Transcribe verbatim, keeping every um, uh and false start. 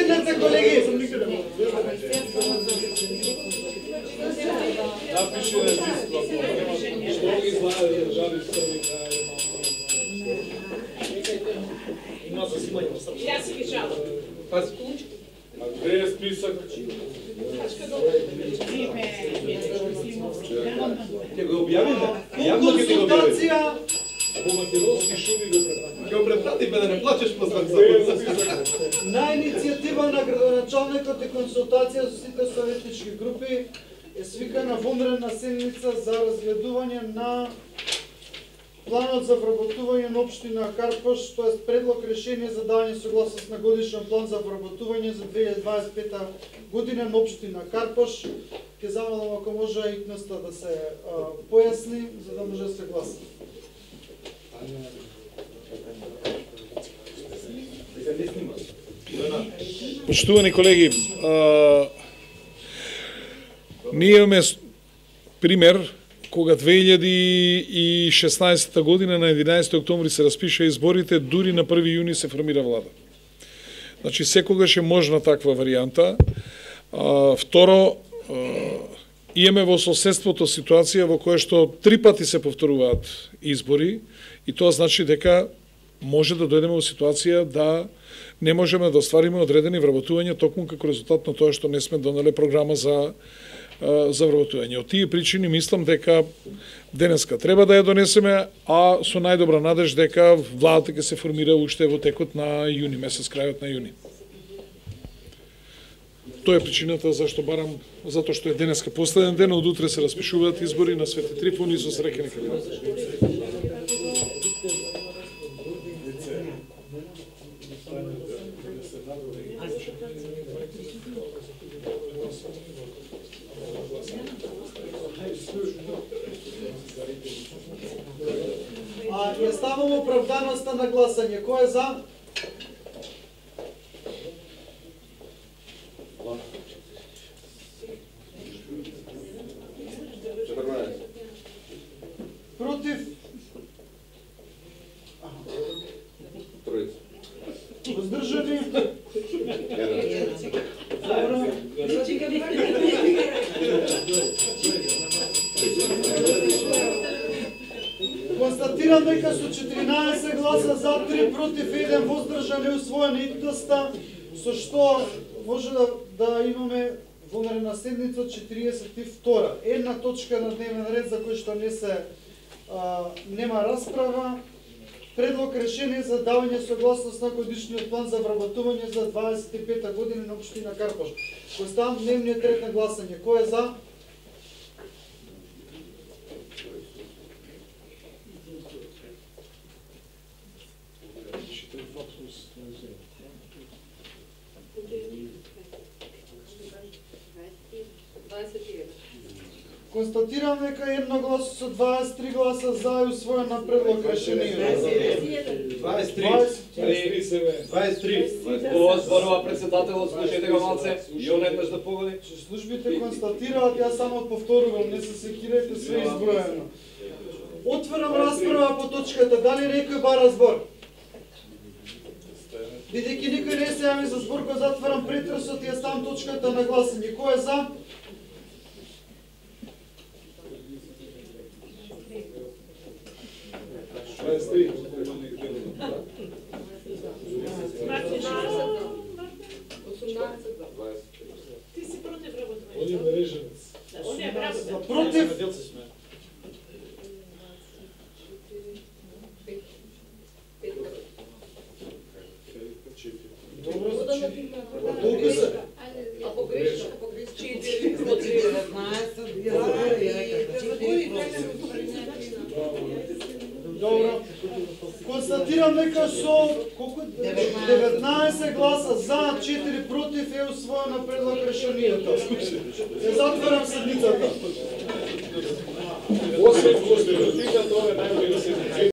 седнете, колеги. Напиши регистра, што ги знае држави Срби крај има засимање во Србија. Јас ги жалам. Пази. А где е список? Ќе го објавиме. Јавно ќе го објавиме. По македонски шуми го препратиме. Ќе го препратиме да не плачеш после На иницијатива на градоначалникот и консултација со сите советнички групи е свикана вонредна седница за разгледување на планот за вработување на општина Карпош, тоест предлог решение за давање согласност на годишен план за вработување за две илјади дваесет и пета година на општина Карпош. Ќе замолам ако може итноста да се а, појасни, за да може да се гласа. Почитувани колеги, а, ние имаме пример кога две илјади и шеснаесета година на единаесети октомври се распиша изборите, дури на први јуни се формира влада. Значи секогаш е можна таква варијанта. А, второ, а, имаме во соседството ситуација во која што три пати се повторуваат избори и тоа значи дека може да дојдеме во ситуација да не можеме да оствариме одредени вработувања токму како резултат на тоа што не сме донеле програма за за вработување. Од тие причини мислам дека денеска треба да ја донесеме, а со најдобра надеж дека владата ќе се формира уште во текот на јуни месец, крајот на јуни. Тоа е причината зашто барам, затоа што е денеска последен ден, од утре се распишуваат избори на Свети Трифон и со среќа нека бидат. А, ја ставам оправданоста на гласање. Кој е за? Против? Воздржани? Добро. Констатирам дека со четиринаесет гласа за, три против, еден воздржан е усвоена итноста, со што може да, да имаме вонредна седница четириесет и втора. Една точка на дневен ред за кој што не се а, нема расправа. Предлог решение за давање согласност на годишниот план за вработување за дваесет и пета година на општина Карпош. Поставам дневниот ред на гласање. Кој е за? Констатирам дека едногласно со дваесет и три гласа за и усвоен на предлог решение. дваесет и три. дваесет и три. Ова зборува председателот, слушајте го малце, и он еднаш да погоди. Службите констатираат, јас само повторувам, не се секирајте, све изброено. Отварам расправа по точката, дали некој бара збор? Бидејќи никој не се јави за збор, го затварам претресот и ја ставам точката на гласање. Кој е за? дваесет и три. Ти си против работување. Он е мреженец. Он е браво. Против? Добро, значи. Толку се. Ако грешно, ако грешно. четири против. Добро. Констатирам дека со колку деветнаесет гласа за, четири против е усвоено предлог решението. Ја затварам седницата. Осем конститутивната ова е најголема седница.